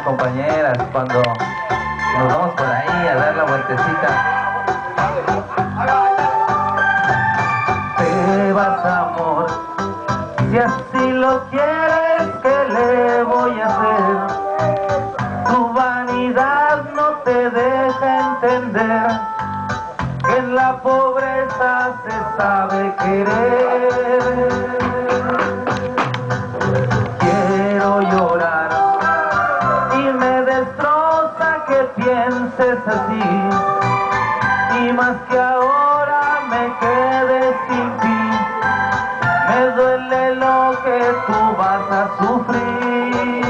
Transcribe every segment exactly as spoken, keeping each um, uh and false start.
compañeras cuando nos vamos por ahí a dar la vueltecita. Te vas, amor, si así lo quieres, ¿qué le voy a hacer? Tu vanidad no te deja entender que en la pobreza se sabe querer. Quiero llorar y me destroza que pienses así, y más que ahora me quede sin ti, me duele lo que tú vas a sufrir.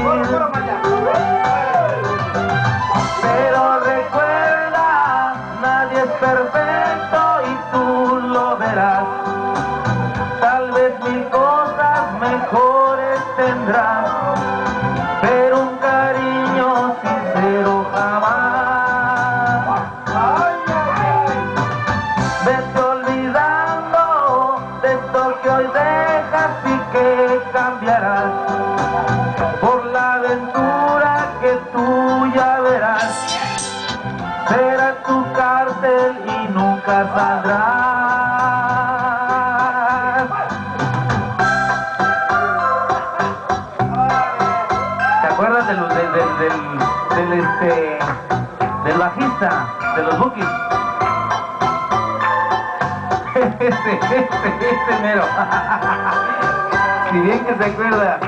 Pero recuerda, nadie es perfecto y tú lo verás. Tal vez mil cosas mejores tendrás, pero un cariño sincero jamás. Vete olvidando de esto que hoy dejas y que cambiarás por la aventura que tú ya verás. Será tu cárcel y nunca saldrás. ¿Te acuerdas del, del, del, del, del, este, del bajista, de los Bukis? Este, este, este mero. Si bien que se acuerda.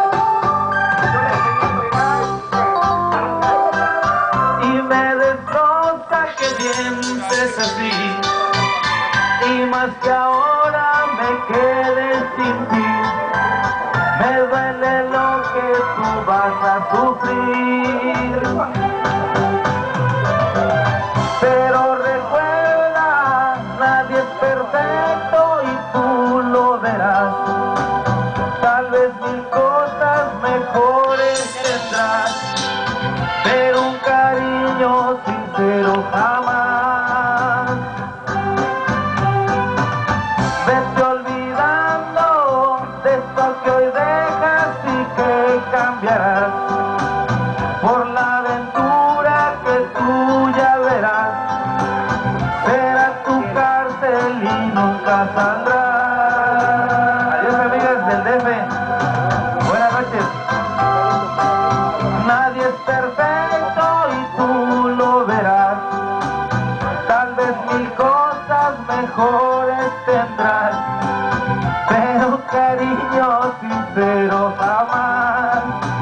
Y me destroza que pienses así, y más que ahora me quede sin ti, me duele lo que tú vas a sufrir. Pero recuerda, nadie es perfecto y tú lo verás. Tal vez mil cosas mejores tendrás, pero un cariño sincero jamás. Vete olvidando de esto que hoy dejas y que cambiarás por la aventura que tú ya verás. Será tu cárcel y nunca saldrás. Adiós, amigas del D F. Buenas noches. Nadie es perfecto y tú lo verás. Tal vez mil cosas mejores tendrás, pero cariño sincero jamás.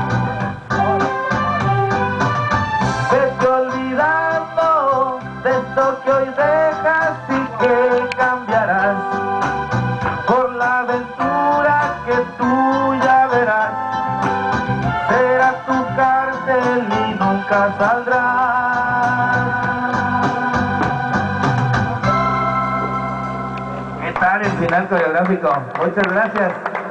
Vete olvidando de esto que hoy dejas y que cambiarás por la aventura que tú ya verás. Será tu cárcel y nunca saldrás. ¿Qué tal el final coreográfico? Muchas gracias.